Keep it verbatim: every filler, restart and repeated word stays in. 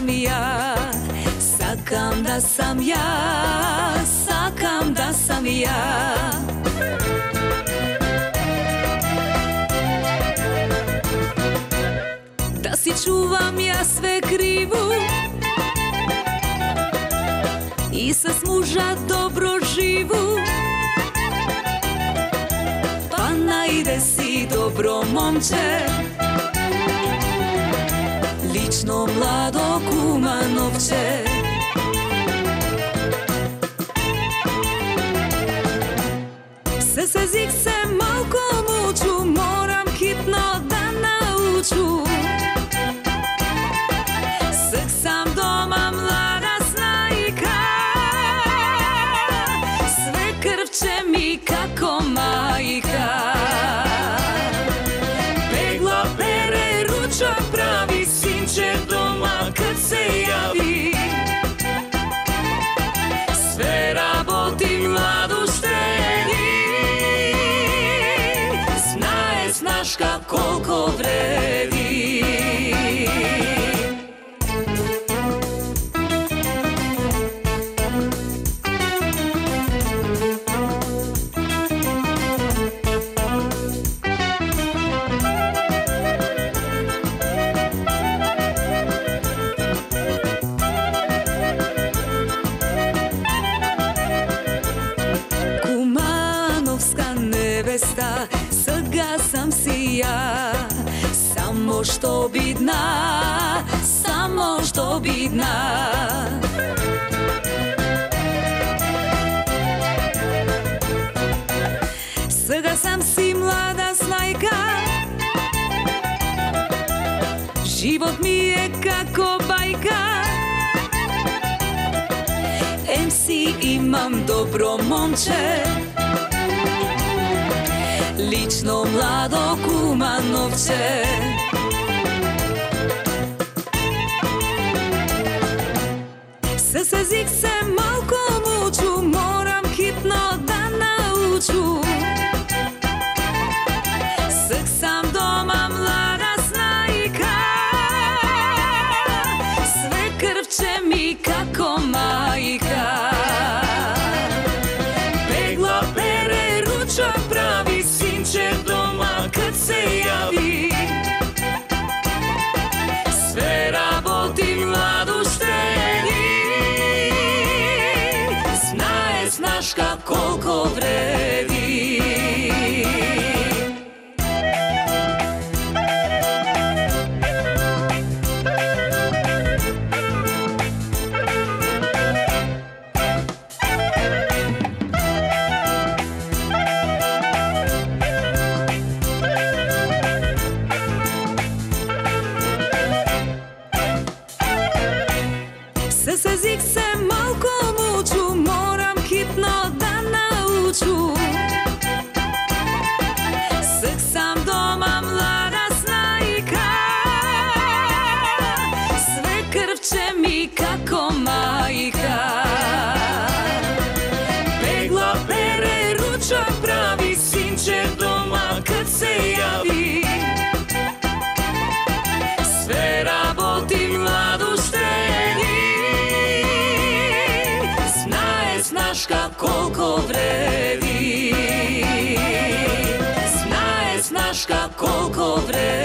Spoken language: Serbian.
sam ja, sakam da sam ja, sakam da sam ja. Da si čuvam ja sve krivu i sa muža dobro živu, pa najde si dobro momče, lično mlado Kumanovče. Se se zik se malko muču, moram hitno da nauču. Sek sam doma mlada snajka, sve krvče mi kako majka. Pegla pere, ručak pravi, sinče doma kad se javi. Sve raboti mladu štedi, znaje snaška koliko vredi. Сега sam si ja, samo što bidna, samo što bidna. Сега sam si mlada snajka, život mi je kako bajka. Em si imam dobro momče, lično mlado Kumanovče. Se se zik se malko muču, moram hitno da nauču. Sek sam doma mlada snajka, sve krvče mi kako majka. Pegla pere, ručak pravi, sinče doma kad se javi. Sve raboti mladu štedi, znaje snaška koliko vredi. Se se zik se malko muču, moram hitno da nauču. Sek sam doma mlada snajka, sve krvče mi kako majka. Pegla pere, ručak pravi, sinče doma kad se javi. Sve raboti mladu štedi, znaška koliko vredi. Znaje snaška koliko vredi.